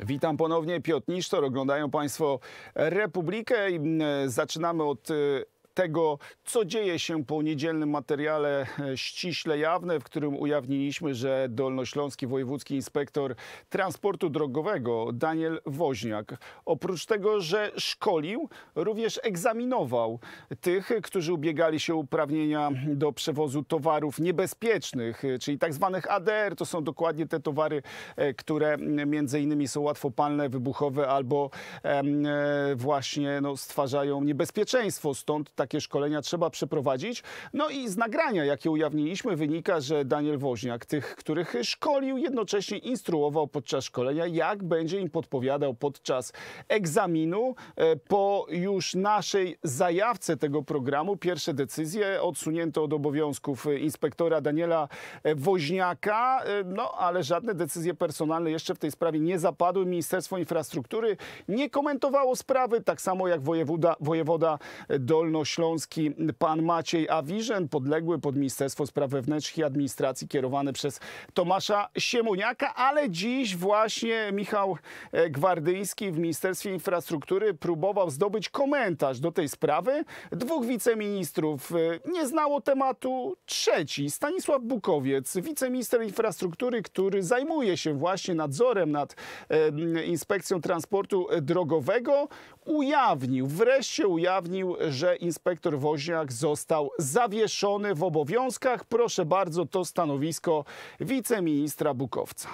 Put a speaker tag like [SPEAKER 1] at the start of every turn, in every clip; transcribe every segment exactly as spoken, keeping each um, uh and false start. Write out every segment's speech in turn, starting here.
[SPEAKER 1] Witam ponownie, Piotr Nisztor. Oglądają Państwo Republikę i zaczynamy od tego, co dzieje się po niedzielnym materiale ściśle jawne, w którym ujawniliśmy, że dolnośląski wojewódzki inspektor transportu drogowego Daniel Woźniak, oprócz tego, że szkolił, również egzaminował tych, którzy ubiegali się o uprawnienia do przewozu towarów niebezpiecznych, czyli tak zwanych A D R. To są dokładnie te towary, które między innymi są łatwopalne, wybuchowe albo właśnie no, stwarzają niebezpieczeństwo. Stąd takie szkolenia trzeba przeprowadzić. No i z nagrania, jakie ujawniliśmy, wynika, że Daniel Woźniak tych, których szkolił, jednocześnie instruował podczas szkolenia, jak będzie im podpowiadał podczas egzaminu. Po już naszej zajawce tego programu pierwsze decyzje odsunięto od obowiązków inspektora Daniela Woźniaka, no ale żadne decyzje personalne jeszcze w tej sprawie nie zapadły. Ministerstwo Infrastruktury nie komentowało sprawy, tak samo jak wojewoda, wojewoda dolnośląski pan Maciej Awiżen, podległy pod Ministerstwo Spraw Wewnętrznych i Administracji, kierowany przez Tomasza Siemoniaka, ale dziś właśnie Michał Gwardyński w Ministerstwie Infrastruktury próbował zdobyć komentarz do tej sprawy. Dwóch wiceministrów nie znało tematu. Trzeci, Stanisław Bukowiec, wiceminister infrastruktury, który zajmuje się właśnie nadzorem nad e, Inspekcją Transportu Drogowego, ujawnił, wreszcie ujawnił, że inspektor Woźniak został zawieszony w obowiązkach. Proszę bardzo, to stanowisko wiceministra Bukowca.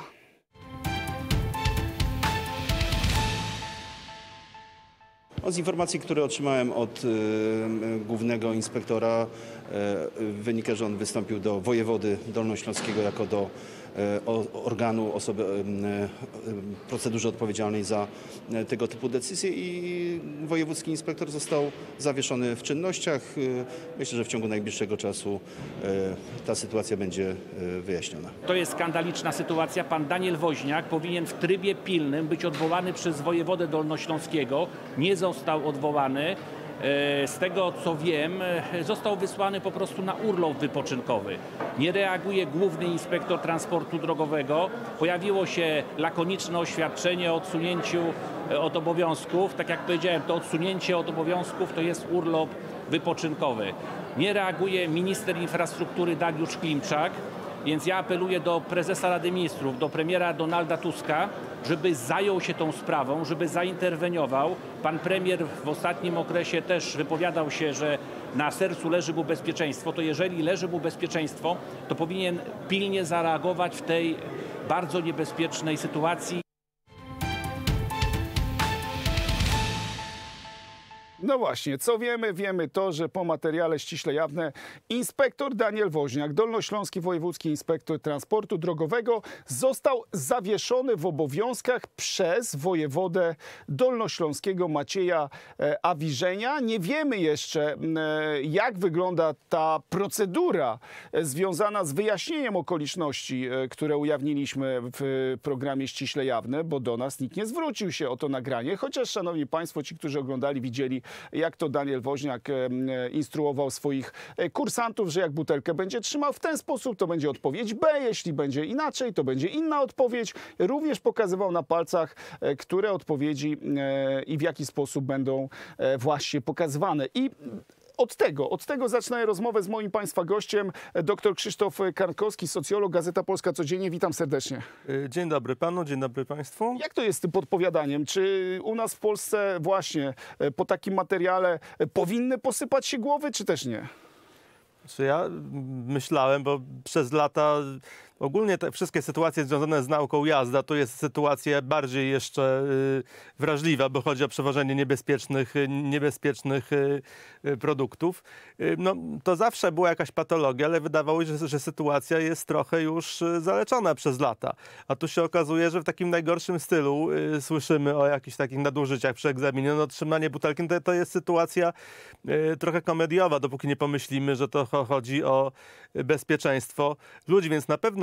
[SPEAKER 2] Z informacji, które otrzymałem od y, głównego inspektora, y, wynika, że on wystąpił do wojewody dolnośląskiego jako do y, o, organu osoby, y, y, procedurze odpowiedzialnej za y, tego typu decyzje i wojewódzki inspektor został zawieszony w czynnościach. Y, myślę, że w ciągu najbliższego czasu y, ta sytuacja będzie y, wyjaśniona.
[SPEAKER 3] To jest skandaliczna sytuacja. Pan Daniel Woźniak powinien w trybie pilnym być odwołany przez wojewodę dolnośląskiego. Nie został odwołany. Z tego co wiem, został wysłany po prostu na urlop wypoczynkowy. Nie reaguje główny inspektor transportu drogowego. Pojawiło się lakoniczne oświadczenie o odsunięciu od obowiązków. Tak jak powiedziałem, to odsunięcie od obowiązków to jest urlop wypoczynkowy. Nie reaguje minister infrastruktury Dariusz Klimczak. Więc ja apeluję do prezesa Rady Ministrów, do premiera Donalda Tuska, żeby zajął się tą sprawą, żeby zainterweniował. Pan premier w ostatnim okresie też wypowiadał się, że na sercu leży mu bezpieczeństwo. To jeżeli leży mu bezpieczeństwo, to powinien pilnie zareagować w tej bardzo niebezpiecznej sytuacji.
[SPEAKER 1] No właśnie, co wiemy? Wiemy to, że po materiale ściśle jawne inspektor Daniel Woźniak, dolnośląski wojewódzki inspektor transportu drogowego, został zawieszony w obowiązkach przez wojewodę dolnośląskiego Macieja Awiżenia. Nie wiemy jeszcze, jak wygląda ta procedura związana z wyjaśnieniem okoliczności, które ujawniliśmy w programie ściśle jawne, bo do nas nikt nie zwrócił się o to nagranie, chociaż, szanowni państwo, ci, którzy oglądali, widzieli, jak to Daniel Woźniak instruował swoich kursantów, że jak butelkę będzie trzymał w ten sposób, to będzie odpowiedź B, jeśli będzie inaczej, to będzie inna odpowiedź. Również pokazywał na palcach, które odpowiedzi i w jaki sposób będą właśnie pokazywane. I Od tego, od tego zaczynaję rozmowę z moim Państwa gościem, dr Krzysztof Karnkowski, socjolog, Gazeta Polska Codziennie. Witam serdecznie.
[SPEAKER 4] Dzień dobry panu, dzień dobry państwu.
[SPEAKER 1] Jak to jest z tym podpowiadaniem? Czy u nas w Polsce właśnie po takim materiale powinny posypać się głowy, czy też nie?
[SPEAKER 4] Czy ja myślałem, bo przez lata ogólnie te wszystkie sytuacje związane z nauką jazda to jest sytuacja bardziej jeszcze y, wrażliwa, bo chodzi o przewożenie niebezpiecznych, niebezpiecznych y, y, produktów. Y, no, to zawsze była jakaś patologia, ale wydawało się, że, że sytuacja jest trochę już y, zaleczona przez lata. A tu się okazuje, że w takim najgorszym stylu y, słyszymy o jakichś takich nadużyciach przy egzaminie. No, trzymanie butelki to, to jest sytuacja y, trochę komediowa, dopóki nie pomyślimy, że to chodzi o bezpieczeństwo ludzi, więc na pewno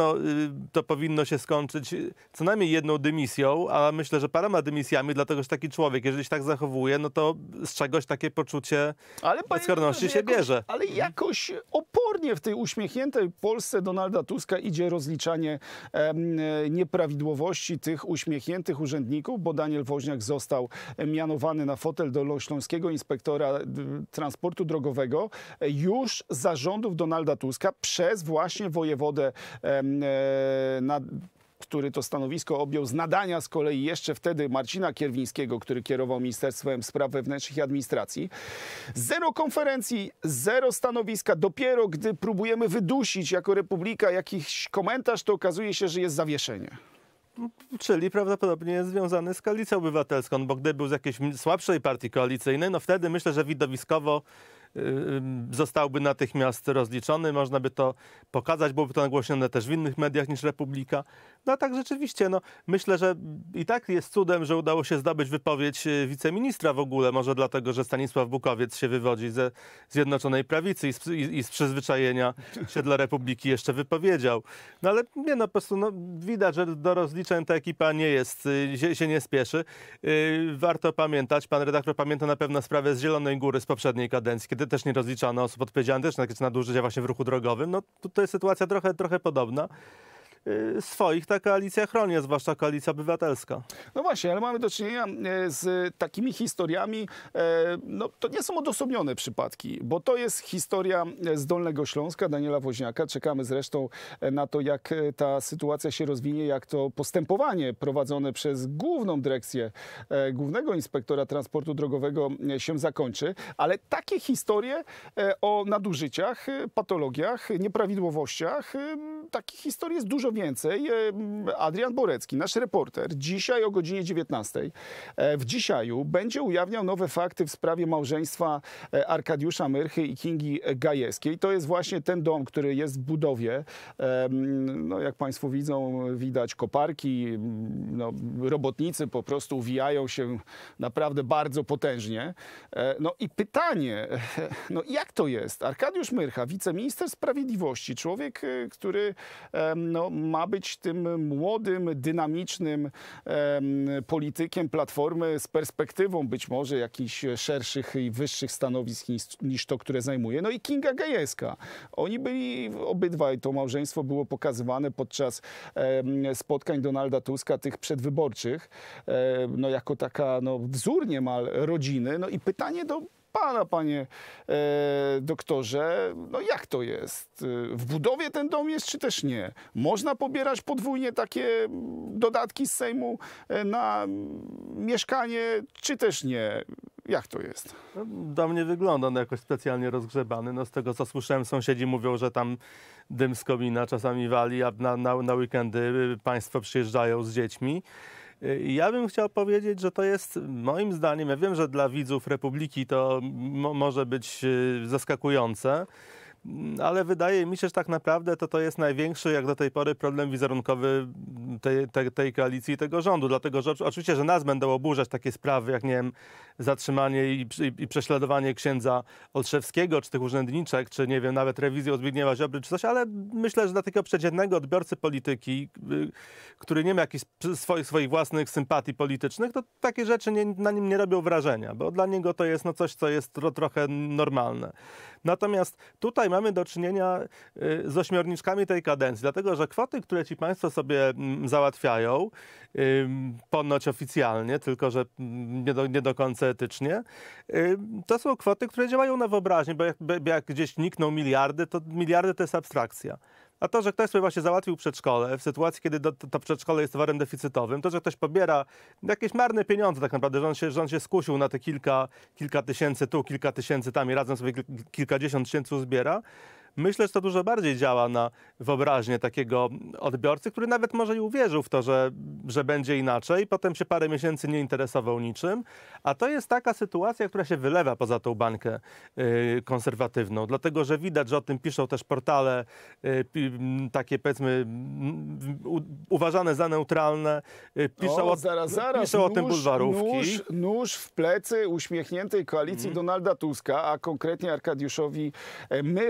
[SPEAKER 4] pewno to powinno się skończyć co najmniej jedną dymisją, a myślę, że paroma dymisjami, dlatego że taki człowiek, jeżeli się tak zachowuje, no to z czegoś takie poczucie
[SPEAKER 1] ale
[SPEAKER 4] bezkarności się
[SPEAKER 1] jakoś,
[SPEAKER 4] bierze.
[SPEAKER 1] Ale jakoś opornie w tej uśmiechniętej Polsce Donalda Tuska idzie rozliczanie em, nieprawidłowości tych uśmiechniętych urzędników, bo Daniel Woźniak został mianowany na fotel dolnośląskiego inspektora transportu drogowego już za rządów Donalda Tuska przez właśnie wojewodę em, e, na który to stanowisko objął z nadania z kolei jeszcze wtedy Marcina Kierwińskiego, który kierował Ministerstwem Spraw Wewnętrznych i Administracji. Zero konferencji, zero stanowiska. Dopiero gdy próbujemy wydusić jako Republika jakiś komentarz, to okazuje się, że jest zawieszenie.
[SPEAKER 4] Czyli prawdopodobnie jest związany z Koalicją Obywatelską, bo gdyby był z jakiejś słabszej partii koalicyjnej, no wtedy myślę, że widowiskowo zostałby natychmiast rozliczony, można by to pokazać, byłoby to nagłośnione też w innych mediach niż Republika. No tak rzeczywiście, no myślę, że i tak jest cudem, że udało się zdobyć wypowiedź wiceministra w ogóle, może dlatego, że Stanisław Bukowiec się wywodzi ze Zjednoczonej Prawicy i z, i, i z przyzwyczajenia się dla Republiki jeszcze wypowiedział. No ale nie, no po prostu no, widać, że do rozliczeń ta ekipa nie jest, się, się nie spieszy. Warto pamiętać, pan redaktor pamięta na pewno sprawę z Zielonej Góry z poprzedniej kadencji, kiedy też nie rozliczano osób odpowiedzialnych też na jakieś nadużycia właśnie w ruchu drogowym. No tutaj jest sytuacja trochę, trochę podobna. Swoich ta koalicja chroni, zwłaszcza Koalicja Obywatelska.
[SPEAKER 1] No właśnie, ale mamy do czynienia z takimi historiami, no to nie są odosobnione przypadki, bo to jest historia z Dolnego Śląska, Daniela Woźniaka. Czekamy zresztą na to, jak ta sytuacja się rozwinie, jak to postępowanie prowadzone przez główną dyrekcję Głównego Inspektora Transportu Drogowego się zakończy. Ale takie historie o nadużyciach, patologiach, nieprawidłowościach, takich historii jest dużo więcej. Adrian Borecki, nasz reporter, dzisiaj o godzinie dziewiętnastej w Dzisiaju będzie ujawniał nowe fakty w sprawie małżeństwa Arkadiusza Myrchy i Kingi Gajewskiej. To jest właśnie ten dom, który jest w budowie. No, jak Państwo widzą, widać koparki, no, robotnicy po prostu uwijają się naprawdę bardzo potężnie. No i pytanie, no jak to jest? Arkadiusz Myrcha, wiceminister sprawiedliwości, człowiek, który no, ma być tym młodym, dynamicznym em, politykiem Platformy z perspektywą być może jakichś szerszych i wyższych stanowisk niż, niż to, które zajmuje. No i Kinga Gajewska. Oni byli obydwaj, to małżeństwo było pokazywane podczas em, spotkań Donalda Tuska, tych przedwyborczych, em, no jako taka no, wzór niemal rodziny. No i pytanie do pana, panie e, doktorze, no jak to jest? W budowie ten dom jest, czy też nie? Można pobierać podwójnie takie dodatki z Sejmu na mieszkanie, czy też nie? Jak to jest?
[SPEAKER 4] No, dom nie wygląda on jakoś specjalnie rozgrzebany. No, z tego, co słyszałem, sąsiedzi mówią, że tam dym z komina czasami wali, a na, na, na weekendy państwo przyjeżdżają z dziećmi. Ja bym chciał powiedzieć, że to jest moim zdaniem, ja wiem, że dla widzów Republiki to mo może być zaskakujące, ale wydaje mi się, że tak naprawdę to, to jest największy jak do tej pory problem wizerunkowy tej, tej, tej koalicji i tego rządu. Dlatego, że oczywiście, że nas będą oburzać takie sprawy, jak nie wiem, zatrzymanie i, i, i prześladowanie księdza Olszewskiego, czy tych urzędniczek, czy nie wiem, nawet rewizję Zbigniewa Ziobry, czy coś, ale myślę, że dla takiego przeciętnego odbiorcy polityki, który nie ma jakichś swoich, swoich własnych sympatii politycznych, to takie rzeczy nie, na nim nie robią wrażenia, bo dla niego to jest no, coś, co jest tro, trochę normalne. Natomiast tutaj mamy do czynienia z ośmiorniczkami tej kadencji, dlatego że kwoty, które ci państwo sobie załatwiają, ponoć oficjalnie, tylko że nie do, nie do końca etycznie, to są kwoty, które działają na wyobraźnię, bo jak, bo jak gdzieś nikną miliardy, to miliardy to jest abstrakcja. A to, że ktoś sobie właśnie załatwił przedszkole, w sytuacji, kiedy to, to przedszkole jest towarem deficytowym, to, że ktoś pobiera jakieś marne pieniądze tak naprawdę, że on się, że on się skusił na te kilka, kilka tysięcy tu, kilka tysięcy tam i razem sobie kilkadziesiąt tysięcy uzbiera, myślę, że to dużo bardziej działa na wyobraźnię takiego odbiorcy, który nawet może i uwierzył w to, że, że będzie inaczej, potem się parę miesięcy nie interesował niczym, a to jest taka sytuacja, która się wylewa poza tą bańkę y, konserwatywną, dlatego, że widać, że o tym piszą też portale y, takie, powiedzmy, u, uważane za neutralne, y, piszą,
[SPEAKER 1] o,
[SPEAKER 4] o,
[SPEAKER 1] zaraz, zaraz.
[SPEAKER 4] piszą
[SPEAKER 1] nóż,
[SPEAKER 4] o tym bulwarówki.
[SPEAKER 1] Nóż, nóż w plecy uśmiechniętej koalicji mm. Donalda Tuska, a konkretnie Arkadiuszowi Myrsze,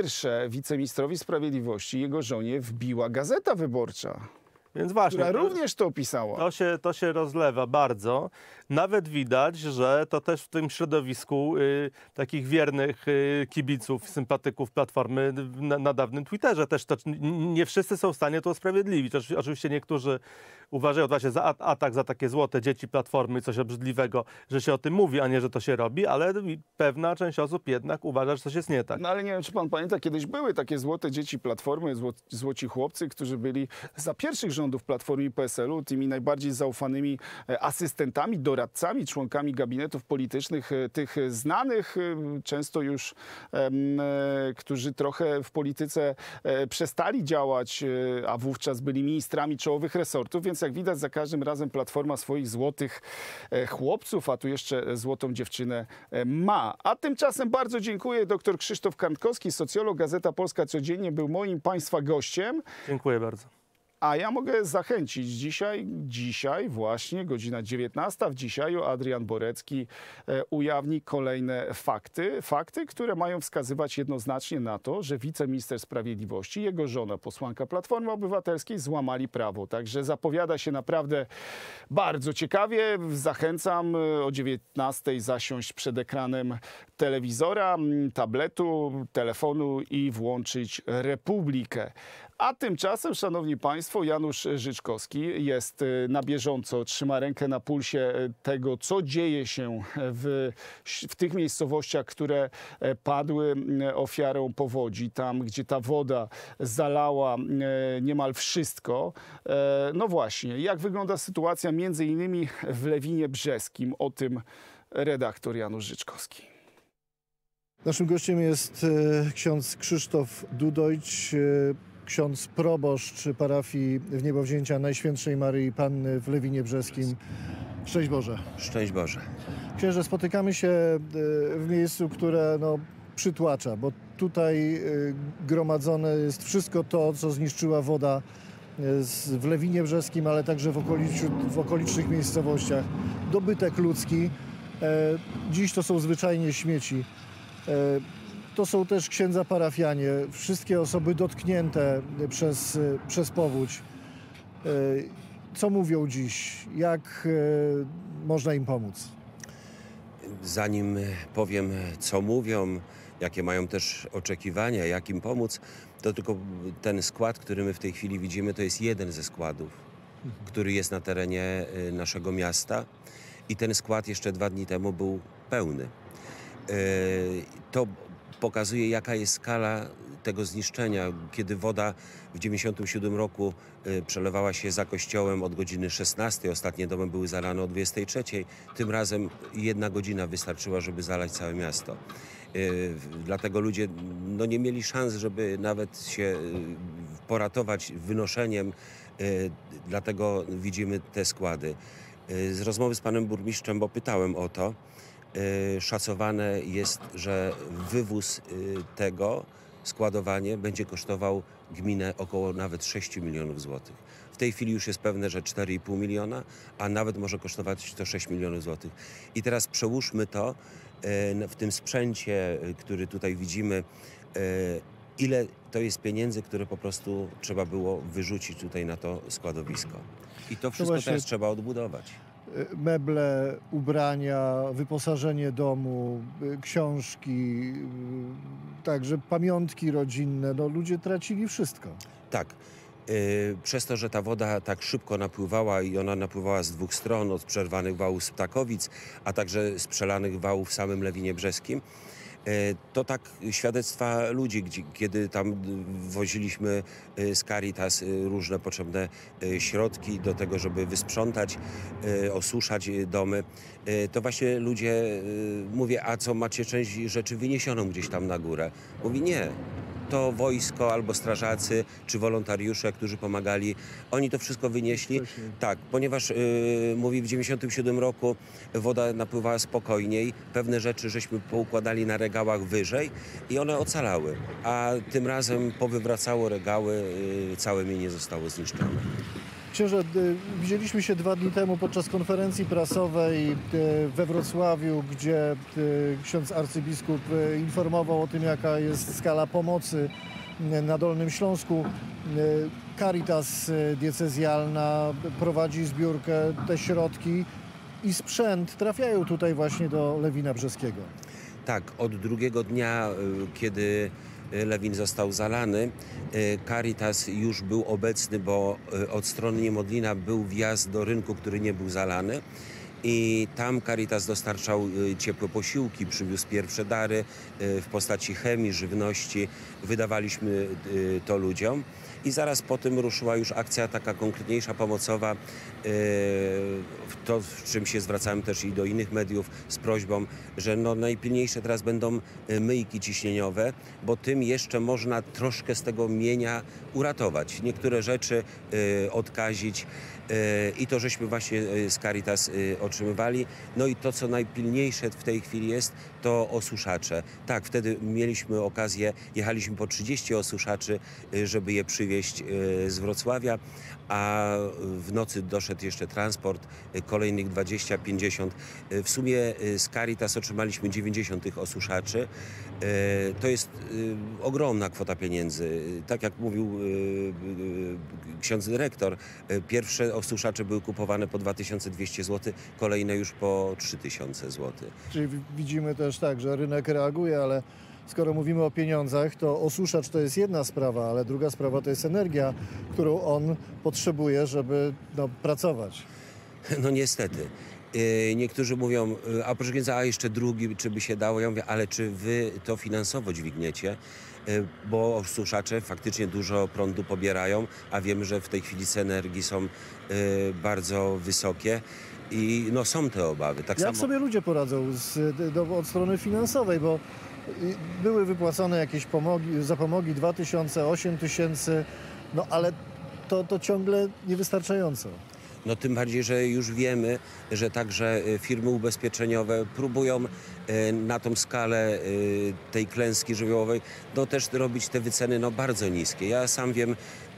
[SPEAKER 1] wiceministrowi sprawiedliwości, jego żonie wbiła Gazeta Wyborcza,
[SPEAKER 4] Więc właśnie,
[SPEAKER 1] która
[SPEAKER 4] to,
[SPEAKER 1] również to opisała.
[SPEAKER 4] to, się, to się rozlewa bardzo. Nawet widać, że to też w tym środowisku y, takich wiernych y, kibiców, sympatyków Platformy na, na dawnym Twitterze też to, n- nie wszyscy są w stanie to usprawiedliwić. Oczy- Oczywiście niektórzy uważają właśnie za at- atak, za takie złote dzieci Platformy, coś obrzydliwego, że się o tym mówi, a nie, że to się robi, ale pewna część osób jednak uważa, że coś jest nie tak.
[SPEAKER 1] No ale nie wiem, czy pan pamięta, kiedyś były takie złote dzieci Platformy, zło, złoci chłopcy, którzy byli za pierwszych rządów Platformy i P S L u tymi najbardziej zaufanymi e, asystentami, doradcami, członkami gabinetów politycznych, e, tych znanych, e, często już, em, e, którzy trochę w polityce e, przestali działać, e, a wówczas byli ministrami czołowych resortów, więc jak widać za każdym razem Platforma swoich złotych e, chłopców, a tu jeszcze złotą dziewczynę e, ma. A tymczasem bardzo dziękuję. Doktor Krzysztof Karnkowski, socjolog, Gazeta Polska Codziennie, był moim państwa gościem.
[SPEAKER 4] Dziękuję bardzo.
[SPEAKER 1] A ja mogę zachęcić dzisiaj, dzisiaj właśnie, godzina dziewiętnasta, w Dzisiaju Adrian Borecki e, ujawni kolejne fakty, fakty, które mają wskazywać jednoznacznie na to, że wiceminister sprawiedliwości, jego żona, posłanka Platformy Obywatelskiej, złamali prawo. Także zapowiada się naprawdę bardzo ciekawie. Zachęcam e, o dziewiętnastej zasiąść przed ekranem telewizora, m, tabletu, telefonu i włączyć Republikę. A tymczasem, szanowni państwo, Janusz Życzkowski jest y, na bieżąco, trzyma rękę na pulsie y, tego, co dzieje się w, w tych miejscowościach, które y, padły y, ofiarą powodzi, tam gdzie ta woda zalała y, niemal wszystko. Y, No właśnie, jak wygląda sytuacja między innymi w Lewinie Brzeskim? O tym redaktor Janusz Życzkowski.
[SPEAKER 5] Naszym gościem jest e, ksiądz Krzysztof Dudojć, e, ksiądz proboszcz parafii w Niebowzięcia Najświętszej Maryi Panny w Lewinie Brzeskim. Szczęść Boże.
[SPEAKER 6] Szczęść Boże.
[SPEAKER 5] Księże, spotykamy się e, w miejscu, które no, przytłacza, bo tutaj e, gromadzone jest wszystko to, co zniszczyła woda e, z- w Lewinie Brzeskim, ale także w, okolic- w okolicznych miejscowościach. Dobytek ludzki. E, Dziś to są zwyczajnie śmieci. E, To są też księdza parafianie, wszystkie osoby dotknięte przez, e, przez powódź. E, Co mówią dziś? Jak e, można im pomóc?
[SPEAKER 6] Zanim powiem, co mówią, jakie mają też oczekiwania, jak im pomóc, to tylko ten skład, który my w tej chwili widzimy, to jest jeden ze składów, który jest na terenie y, naszego miasta. I ten skład jeszcze dwa dni temu był pełny. Y, To pokazuje, jaka jest skala tego zniszczenia, kiedy woda w dziewięćdziesiątym siódmym roku y, przelewała się za kościołem od godziny szesnastej, ostatnie domy były zalane o dwudziestej trzeciej. Tym razem jedna godzina wystarczyła, żeby zalać całe miasto. Y, Dlatego ludzie no, nie mieli szans, żeby nawet się y, poratować wynoszeniem, y, dlatego widzimy te składy. Y, Z rozmowy z panem burmistrzem, bo pytałem o to, y, szacowane jest, że wywóz y, tego, składowanie będzie kosztował gminę około nawet sześć milionów złotych. W tej chwili już jest pewne, że cztery i pół miliona, a nawet może kosztować to sześć milionów złotych. I teraz przełóżmy to y, w tym sprzęcie, y, który tutaj widzimy, y, ile to jest pieniędzy, które po prostu trzeba było wyrzucić tutaj na to składowisko. I to wszystko
[SPEAKER 5] właśnie-
[SPEAKER 6] teraz trzeba odbudować.
[SPEAKER 5] E, Meble, ubrania, wyposażenie domu, e, książki, e, także pamiątki rodzinne. No, ludzie tracili wszystko.
[SPEAKER 6] Tak. Yy, Przez to, że ta woda tak szybko napływała i ona napływała z dwóch stron, od przerwanych wałów z Ptakowic, a także z przelanych wałów w samym Lewinie Brzeskim, yy, to tak świadectwa ludzi, gdzie, kiedy tam yy, woziliśmy yy, z Caritas yy, różne potrzebne yy, środki do tego, żeby wysprzątać, yy, osuszać yy, domy, yy, to właśnie ludzie, yy, mówię, a co, macie część rzeczy wyniesioną gdzieś tam na górę? Mówi, nie. To wojsko albo strażacy, czy wolontariusze, którzy pomagali, oni to wszystko wynieśli.
[SPEAKER 5] Wcześniej.
[SPEAKER 6] Tak, ponieważ yy, mówi, w dziewięćdziesiątym siódmym roku woda napływała spokojniej, pewne rzeczy żeśmy poukładali na regałach wyżej i one ocalały, a tym razem powywracało regały, yy, całe mienie zostało zniszczone.
[SPEAKER 5] Księże, e, widzieliśmy się dwa dni temu podczas konferencji prasowej e, we Wrocławiu, gdzie e, ksiądz arcybiskup e, informował o tym, jaka jest skala pomocy na Dolnym Śląsku. Caritas diecezjalna prowadzi zbiórkę, te środki i sprzęt trafiają tutaj właśnie do Lewina Brzeskiego.
[SPEAKER 6] Tak, od drugiego dnia, kiedy Lewin został zalany, Caritas już był obecny, bo od strony Niemodlina był wjazd do rynku, który nie był zalany. I tam Caritas dostarczał ciepłe posiłki, przywiózł pierwsze dary w postaci chemii, żywności. Wydawaliśmy to ludziom. I zaraz po tym ruszyła już akcja taka konkretniejsza, pomocowa, to w czym się zwracałem też i do innych mediów z prośbą, że no najpilniejsze teraz będą myjki ciśnieniowe, bo tym jeszcze można troszkę z tego mienia uratować. Niektóre rzeczy odkazić i to żeśmy właśnie z Caritas otrzymywali. No i to, co najpilniejsze w tej chwili jest, to osuszacze. Tak, wtedy mieliśmy okazję, jechaliśmy po trzydzieści osuszaczy, żeby je przywieźć z Wrocławia, a w nocy doszedł jeszcze transport, kolejnych dwadzieścia pięćdziesiąt. W sumie z Caritas otrzymaliśmy dziewięćdziesiąt tych osuszaczy. To jest ogromna kwota pieniędzy. Tak jak mówił ksiądz dyrektor, pierwsze osuszacze były kupowane po dwa tysiące dwieście złotych, kolejne już po trzy tysiące złotych.
[SPEAKER 5] Czyli widzimy też tak, że rynek reaguje, ale skoro mówimy o pieniądzach, to osuszacz to jest jedna sprawa, ale druga sprawa to jest energia, którą on potrzebuje, żeby no, pracować.
[SPEAKER 6] No niestety. Niektórzy mówią, a proszę księdza, a jeszcze drugi, czy by się dało? Ja mówię, ale czy wy to finansowo dźwigniecie? Bo osuszacze faktycznie dużo prądu pobierają, a wiemy, że w tej chwili ceny energii są bardzo wysokie. I no, są te obawy. Tak
[SPEAKER 5] Jak
[SPEAKER 6] samo...
[SPEAKER 5] sobie ludzie poradzą z, do, od strony finansowej, bo były wypłacone jakieś pomogi, zapomogi dwa tysiące, osiem tysięcy, no ale to, to ciągle niewystarczająco.
[SPEAKER 6] No tym bardziej, że już wiemy, że także firmy ubezpieczeniowe próbują na tą skalę tej klęski żywiołowej no też robić te wyceny no bardzo niskie. Ja sam wiem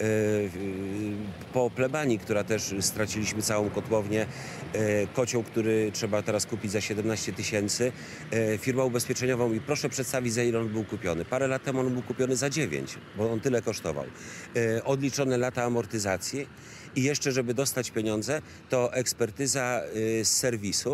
[SPEAKER 6] po plebanii, która też straciliśmy całą kotłownię, kocioł, który trzeba teraz kupić za siedemnaście tysięcy, firma ubezpieczeniowa mówi, proszę przedstawić, za ile on był kupiony. Parę lat temu on był kupiony za dziewięć, bo on tyle kosztował. Odliczone lata amortyzacji. I jeszcze, żeby dostać pieniądze, to ekspertyza y, z serwisu,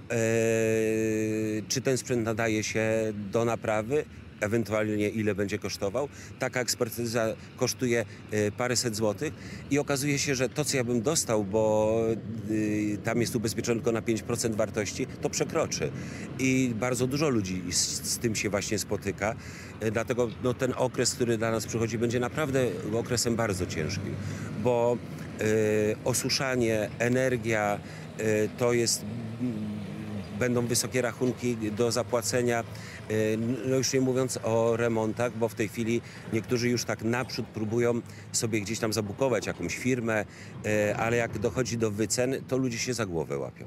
[SPEAKER 6] y, czy ten sprzęt nadaje się do naprawy, ewentualnie ile będzie kosztował. Taka ekspertyza kosztuje y, paręset złotych i okazuje się, że to, co ja bym dostał, bo y, tam jest ubezpieczone tylko na pięć procent wartości, to przekroczy. I bardzo dużo ludzi z, z tym się właśnie spotyka. Y, dlatego no, ten okres, który dla nas przychodzi, będzie naprawdę okresem bardzo ciężkim, bo y, osuszanie, energia, y, to jest, y, będą wysokie rachunki do zapłacenia. No już nie mówiąc o remontach, bo w tej chwili niektórzy już tak naprzód próbują sobie gdzieś tam zabukować jakąś firmę, ale jak dochodzi do wycen, to ludzie się za głowę łapią.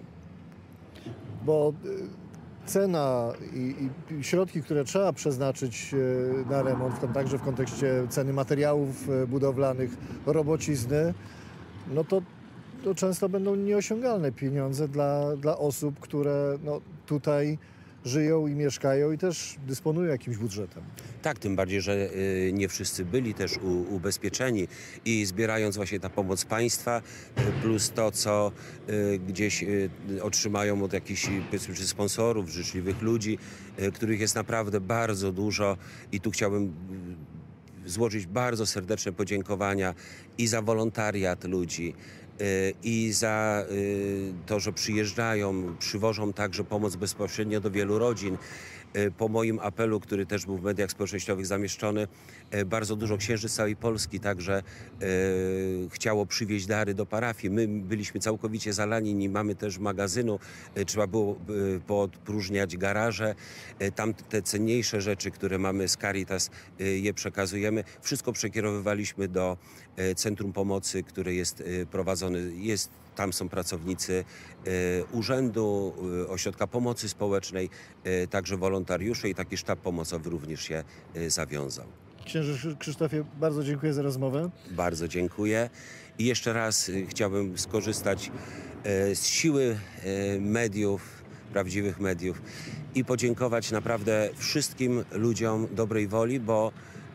[SPEAKER 5] Bo cena i, i środki, które trzeba przeznaczyć na remont, w tym także w kontekście ceny materiałów budowlanych, robocizny, no to, to często będą nieosiągalne pieniądze dla, dla osób, które no, tutaj żyją i mieszkają i też dysponują jakimś budżetem.
[SPEAKER 6] Tak, tym bardziej, że y, nie wszyscy byli też u, ubezpieczeni i zbierając właśnie ta pomoc państwa y, plus to, co y, gdzieś y, otrzymają od jakichś powiedzmy, czy sponsorów, życzliwych ludzi, y, których jest naprawdę bardzo dużo i tu chciałbym y, złożyć bardzo serdeczne podziękowania i za wolontariat ludzi, i za to, że przyjeżdżają, przywożą także pomoc bezpośrednio do wielu rodzin. Po moim apelu, który też był w mediach społecznościowych zamieszczony, bardzo dużo księży z całej Polski także e, chciało przywieźć dary do parafii. My byliśmy całkowicie zalani, nie mamy też magazynu, e, trzeba było e, podpróżniać garaże. E, tam te cenniejsze rzeczy, które mamy z Caritas, e, je przekazujemy. Wszystko przekierowywaliśmy do e, Centrum Pomocy, które jest e, prowadzone. Jest, tam są pracownicy e, Urzędu, e, Ośrodka Pomocy Społecznej, e, także wolontariusze i taki sztab pomocowy również się e, zawiązał.
[SPEAKER 5] Księże Krzysztofie, bardzo dziękuję za rozmowę.
[SPEAKER 6] Bardzo dziękuję i jeszcze raz e, chciałbym skorzystać e, z siły e, mediów, prawdziwych mediów i podziękować naprawdę wszystkim ludziom dobrej woli, bo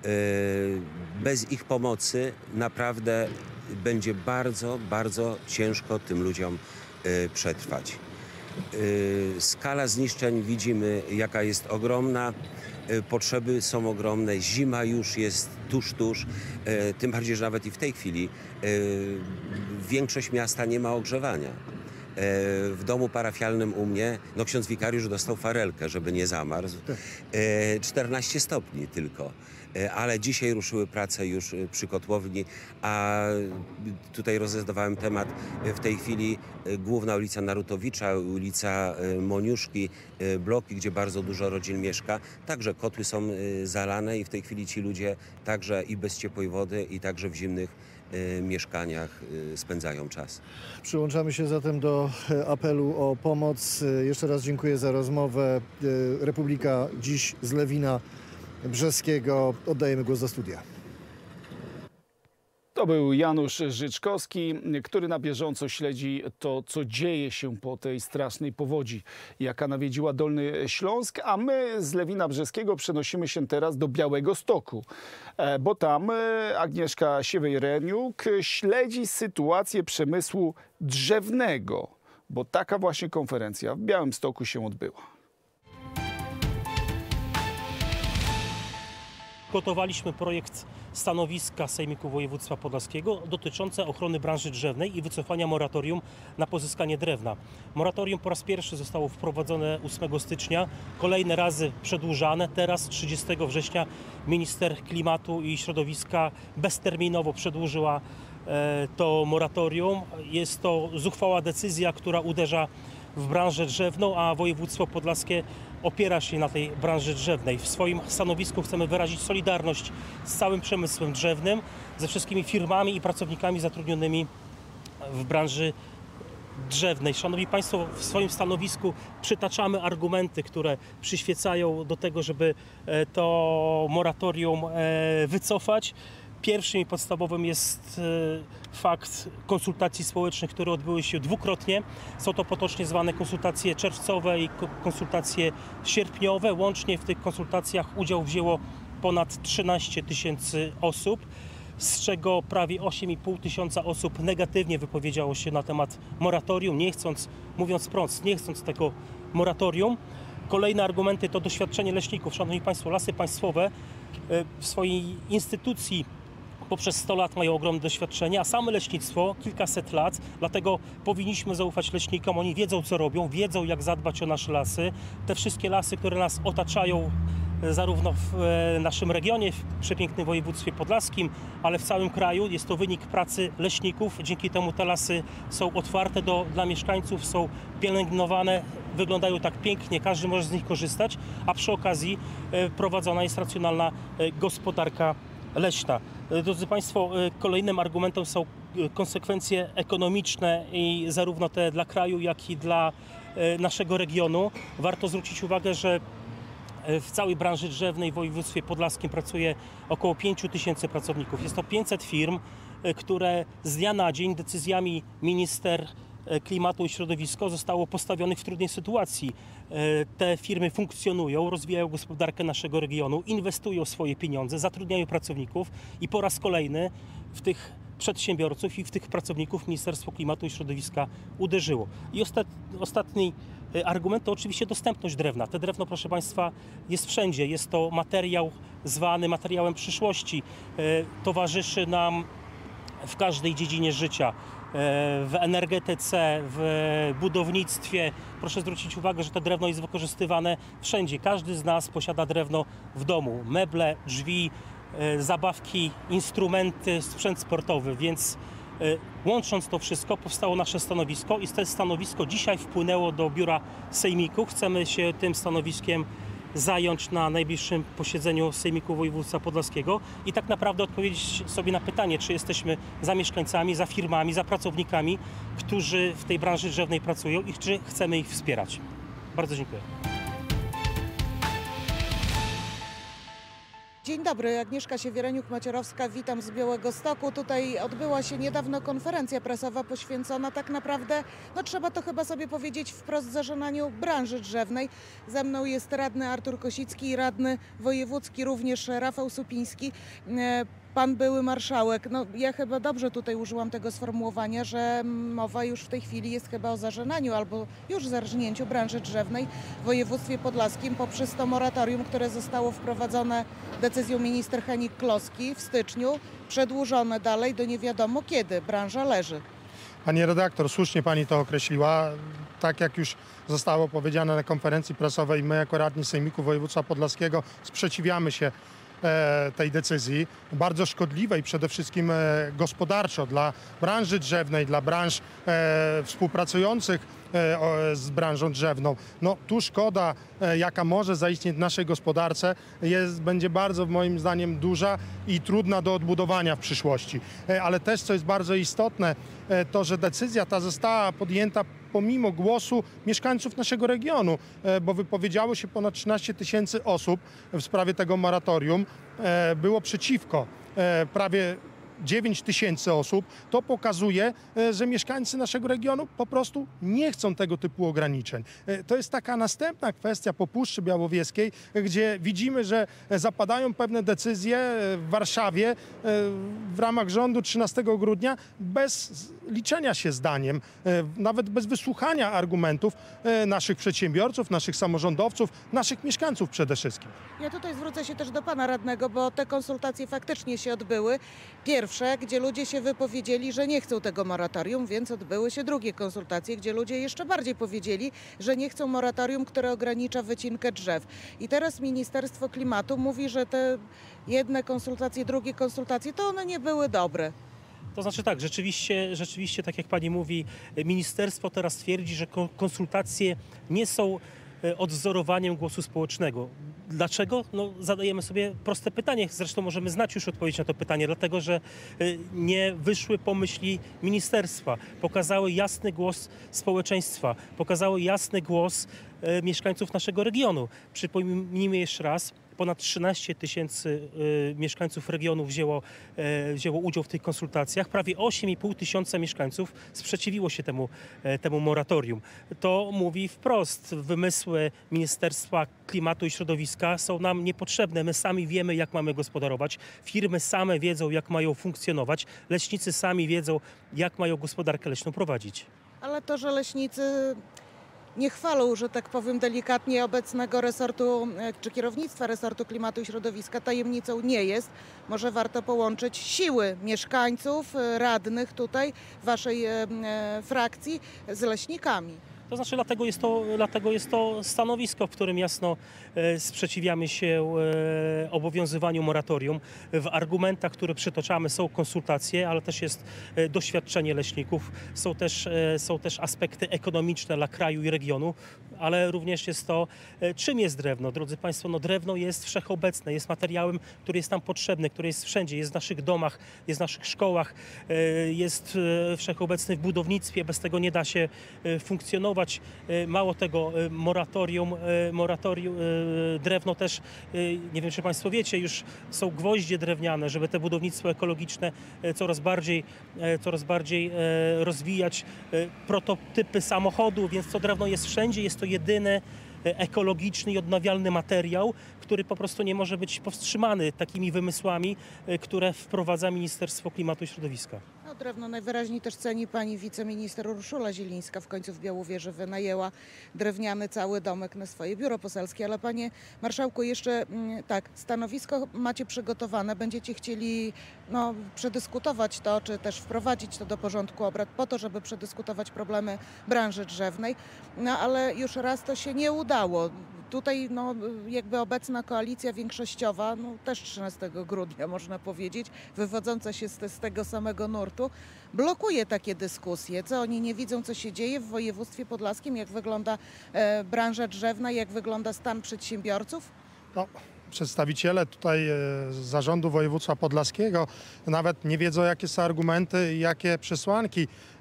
[SPEAKER 6] Bez ich pomocy naprawdę będzie bardzo, bardzo ciężko tym ludziom przetrwać. Skala zniszczeń widzimy, jaka jest ogromna. Potrzeby są ogromne, zima już jest tuż, tuż, tym bardziej, że nawet i w tej chwili większość miasta nie ma ogrzewania. W domu parafialnym u mnie, no ksiądz wikariusz dostał farelkę, żeby nie zamarzł, czternaście stopni tylko. Ale dzisiaj ruszyły prace już przy kotłowni, a tutaj rozezdawałem temat. W tej chwili główna ulica Narutowicza, ulica Moniuszki, bloki, gdzie bardzo dużo rodzin mieszka, także kotły są zalane i w tej chwili ci ludzie także i bez ciepłej wody, i także w zimnych mieszkaniach spędzają czas.
[SPEAKER 5] Przyłączamy się zatem do apelu o pomoc. Jeszcze raz dziękuję za rozmowę. Republika dziś z Lewina Brzeskiego. Oddajemy głos do studia.
[SPEAKER 1] To był Janusz Życzkowski, który na bieżąco śledzi to, co dzieje się po tej strasznej powodzi, jaka nawiedziła Dolny Śląsk, a my z Lewina Brzeskiego przenosimy się teraz do Białegostoku, bo tam Agnieszka Siewej-Reniuk śledzi sytuację przemysłu drzewnego, bo taka właśnie konferencja w Białymstoku się odbyła.
[SPEAKER 7] Przygotowaliśmy projekt stanowiska Sejmiku Województwa Podlaskiego dotyczące ochrony branży drzewnej i wycofania moratorium na pozyskanie drewna. Moratorium po raz pierwszy zostało wprowadzone ósmego stycznia, kolejne razy przedłużane. Teraz trzydziestego września minister klimatu i środowiska bezterminowo przedłużyła e, to moratorium. Jest to zuchwała decyzja, która uderza w branżę drzewną, a województwo podlaskie opiera się na tej branży drzewnej. W swoim stanowisku chcemy wyrazić solidarność z całym przemysłem drzewnym, ze wszystkimi firmami i pracownikami zatrudnionymi w branży drzewnej. Szanowni Państwo, w swoim stanowisku przytaczamy argumenty, które przyświecają do tego, żeby to moratorium wycofać. Pierwszym i podstawowym jest fakt konsultacji społecznych, które odbyły się dwukrotnie. Są to potocznie zwane konsultacje czerwcowe i konsultacje sierpniowe. Łącznie w tych konsultacjach udział wzięło ponad trzynaście tysięcy osób, z czego prawie osiem i pół tysiąca osób negatywnie wypowiedziało się na temat moratorium, nie chcąc, mówiąc wprost, nie chcąc tego moratorium. Kolejne argumenty to doświadczenie leśników. Szanowni Państwo, Lasy Państwowe w swojej instytucji poprzez sto lat mają ogromne doświadczenie, a same leśnictwo kilkaset lat, dlatego powinniśmy zaufać leśnikom. Oni wiedzą, co robią, wiedzą, jak zadbać o nasze lasy. Te wszystkie lasy, które nas otaczają zarówno w naszym regionie, w przepięknym województwie podlaskim, ale w całym kraju. Jest to wynik pracy leśników. Dzięki temu te lasy są otwarte do, dla mieszkańców, są pielęgnowane, wyglądają tak pięknie, każdy może z nich korzystać, a przy okazji prowadzona jest racjonalna gospodarka leśna. Drodzy Państwo, kolejnym argumentem są konsekwencje ekonomiczne i zarówno te dla kraju, jak i dla naszego regionu. Warto zwrócić uwagę, że w całej branży drzewnej w województwie podlaskim pracuje około pięć tysięcy pracowników. Jest to pięćset firm, które z dnia na dzień decyzjami minister klimatu i środowiska zostało postawionych w trudnej sytuacji. Te firmy funkcjonują, rozwijają gospodarkę naszego regionu, inwestują swoje pieniądze, zatrudniają pracowników i po raz kolejny w tych przedsiębiorców i w tych pracowników Ministerstwo Klimatu i Środowiska uderzyło. I ostat, ostatni argument to oczywiście dostępność drewna. Te drewno, proszę Państwa, jest wszędzie. Jest to materiał zwany materiałem przyszłości. Towarzyszy nam w każdej dziedzinie życia. W energetyce, w budownictwie. Proszę zwrócić uwagę, że to drewno jest wykorzystywane wszędzie. Każdy z nas posiada drewno w domu. Meble, drzwi, zabawki, instrumenty, sprzęt sportowy, więc łącząc to wszystko powstało nasze stanowisko i to stanowisko dzisiaj wpłynęło do biura sejmiku. Chcemy się tym stanowiskiem zająć na najbliższym posiedzeniu Sejmiku Województwa Podlaskiego i tak naprawdę odpowiedzieć sobie na pytanie, czy jesteśmy za mieszkańcami, za firmami, za pracownikami, którzy w tej branży drzewnej pracują i czy chcemy ich wspierać. Bardzo dziękuję.
[SPEAKER 8] Dzień dobry, Agnieszka Siewiereniuk-Macierowska, witam z Białegostoku. Tutaj odbyła się niedawno konferencja prasowa poświęcona tak naprawdę, no trzeba to chyba sobie powiedzieć wprost, zażenaniu branży drzewnej. Ze mną jest radny Artur Kosicki i radny wojewódzki również Rafał Supiński. Pan były marszałek, no ja chyba dobrze tutaj użyłam tego sformułowania, że mowa już w tej chwili jest chyba o zażenaniu albo już zarżnięciu branży drzewnej w województwie podlaskim poprzez to moratorium, które zostało wprowadzone decyzją minister Henik-Kloski w styczniu, przedłużone dalej do nie wiadomo kiedy. Branża leży.
[SPEAKER 9] Pani redaktor, słusznie pani to określiła. Tak jak już zostało powiedziane na konferencji prasowej, my jako radni Sejmiku Województwa Podlaskiego sprzeciwiamy się tej decyzji, bardzo szkodliwej przede wszystkim gospodarczo dla branży drzewnej, dla branż e, współpracujących e, o, z branżą drzewną. No tu szkoda, e, jaka może zaistnieć w naszej gospodarce, jest, będzie bardzo moim zdaniem duża i trudna do odbudowania w przyszłości. E, ale też, co jest bardzo istotne, e, to, że decyzja ta została podjęta pomimo głosu mieszkańców naszego regionu, bo wypowiedziało się ponad trzynaście tysięcy osób w sprawie tego moratorium, było przeciwko prawie dziewięć tysięcy osób. To pokazuje, że mieszkańcy naszego regionu po prostu nie chcą tego typu ograniczeń. To jest taka następna kwestia po Puszczy Białowieskiej, gdzie widzimy, że zapadają pewne decyzje w Warszawie w ramach rządu trzynastego grudnia bez liczenia się zdaniem, nawet bez wysłuchania argumentów naszych przedsiębiorców, naszych samorządowców, naszych mieszkańców przede wszystkim.
[SPEAKER 8] Ja tutaj zwrócę się też do pana radnego, bo te konsultacje faktycznie się odbyły. Pierwsze, gdzie ludzie się wypowiedzieli, że nie chcą tego moratorium, więc odbyły się drugie konsultacje, gdzie ludzie jeszcze bardziej powiedzieli, że nie chcą moratorium, które ogranicza wycinkę drzew. I teraz Ministerstwo Klimatu mówi, że te jedne konsultacje, drugie konsultacje, to one nie były dobre.
[SPEAKER 7] To znaczy tak, rzeczywiście, rzeczywiście tak jak pani mówi, ministerstwo teraz twierdzi, że konsultacje nie są odwzorowaniem głosu społecznego. Dlaczego? No, zadajemy sobie proste pytanie. Zresztą możemy znać już odpowiedź na to pytanie, dlatego że nie wyszły pomyśli ministerstwa. Pokazały jasny głos społeczeństwa, pokazały jasny głos mieszkańców naszego regionu. Przypomnijmy jeszcze raz, ponad trzynaście tysięcy y, mieszkańców regionu wzięło, y, wzięło udział w tych konsultacjach. Prawie osiem i pół tysiąca mieszkańców sprzeciwiło się temu, y, temu moratorium. To mówi wprost, wymysły Ministerstwa Klimatu i Środowiska są nam niepotrzebne. My sami wiemy, jak mamy gospodarować. Firmy same wiedzą, jak mają funkcjonować. Leśnicy sami wiedzą, jak mają gospodarkę leśną prowadzić.
[SPEAKER 8] Ale to, że leśnicy nie chwalą, że tak powiem delikatnie, obecnego resortu, czy kierownictwa resortu klimatu i środowiska, tajemnicą nie jest. Może warto połączyć siły mieszkańców, radnych tutaj, waszej e, frakcji z leśnikami.
[SPEAKER 7] To znaczy dlatego jest to, dlatego jest to stanowisko, w którym jasno e, sprzeciwiamy się e, obowiązywaniu moratorium. W argumentach, które przytoczamy, są konsultacje, ale też jest e, doświadczenie leśników. Są też, e, są też aspekty ekonomiczne dla kraju i regionu, ale również jest to, e, czym jest drewno. Drodzy Państwo, no drewno jest wszechobecne, jest materiałem, który jest nam potrzebny, który jest wszędzie, jest w naszych domach, jest w naszych szkołach, e, jest e, wszechobecny w budownictwie, bez tego nie da się e, funkcjonować. Mało tego, moratorium, moratorium, drewno też, nie wiem czy Państwo wiecie, już są gwoździe drewniane, żeby te budownictwo ekologiczne coraz bardziej, coraz bardziej rozwijać, prototypy samochodów, więc to drewno jest wszędzie, jest to jedyny ekologiczny i odnawialny materiał, który po prostu nie może być powstrzymany takimi wymysłami, które wprowadza Ministerstwo Klimatu i Środowiska.
[SPEAKER 8] No, drewno najwyraźniej też ceni pani wiceminister Urszula Zielińska. W końcu w Białowieży wynajęła drewniany cały domek na swoje biuro poselskie. Ale panie marszałku, jeszcze tak, stanowisko macie przygotowane. Będziecie chcieli no, przedyskutować to, czy też wprowadzić to do porządku obrad po to, żeby przedyskutować problemy branży drzewnej. No ale już raz to się nie udało. Tutaj no, jakby obecna koalicja większościowa, no, też trzynastego grudnia można powiedzieć, wywodząca się z, te, z tego samego nurtu, blokuje takie dyskusje. Co oni nie widzą, co się dzieje w województwie podlaskim, jak wygląda e, branża drzewna, jak wygląda stan przedsiębiorców?
[SPEAKER 9] No. Przedstawiciele tutaj z Zarządu Województwa Podlaskiego nawet nie wiedzą, jakie są argumenty i jakie przesłanki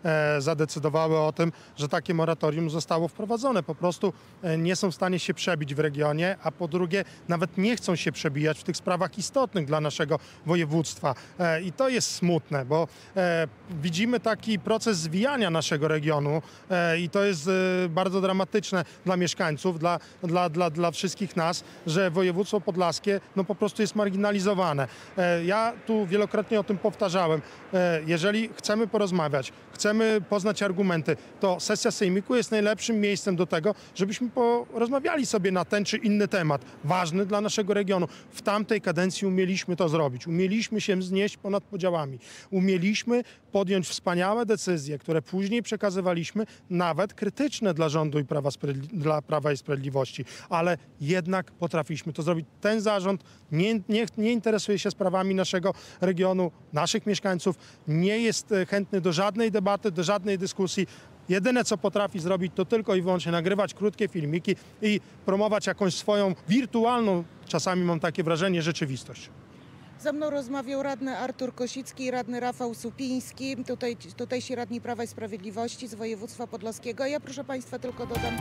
[SPEAKER 9] e, zadecydowały o tym, że takie moratorium zostało wprowadzone. Po prostu e, nie są w stanie się przebić w regionie, a po drugie nawet nie chcą się przebijać w tych sprawach istotnych dla naszego województwa. E, I to jest smutne, bo e, widzimy taki proces zwijania naszego regionu e, i to jest e, bardzo dramatyczne dla mieszkańców, dla, dla, dla, dla wszystkich nas, że województwo podlaskie no, po prostu jest marginalizowane. E, ja tu wielokrotnie o tym powtarzałem. E, jeżeli chcemy porozmawiać, chcemy poznać argumenty, to sesja sejmiku jest najlepszym miejscem do tego, żebyśmy porozmawiali sobie na ten czy inny temat, ważny dla naszego regionu. W tamtej kadencji umieliśmy to zrobić. Umieliśmy się wznieść ponad podziałami. Umieliśmy podjąć wspaniałe decyzje, które później przekazywaliśmy, nawet krytyczne dla rządu i Prawa, dla Prawa i Sprawiedliwości, ale jednak potrafiliśmy to zrobić. Ten zarząd nie, nie, nie interesuje się sprawami naszego regionu, naszych mieszkańców, nie jest chętny do żadnej debaty, do żadnej dyskusji. Jedyne, co potrafi zrobić, to tylko i wyłącznie nagrywać krótkie filmiki i promować jakąś swoją wirtualną, czasami mam takie wrażenie, rzeczywistość.
[SPEAKER 8] Ze mną rozmawiał radny Artur Kosicki i radny Rafał Supiński, tutaj, tutejsi radni Prawa i Sprawiedliwości z województwa podlaskiego. Ja proszę Państwa tylko dodam...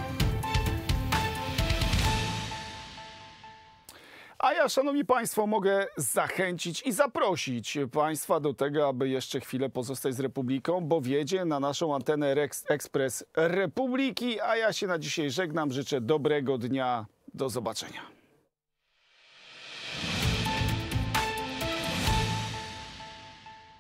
[SPEAKER 1] A ja, szanowni państwo, mogę zachęcić i zaprosić państwa do tego, aby jeszcze chwilę pozostać z Republiką, bo wjedzie na naszą antenę Rex Ekspres Republiki, a ja się na dzisiaj żegnam, życzę dobrego dnia, do zobaczenia.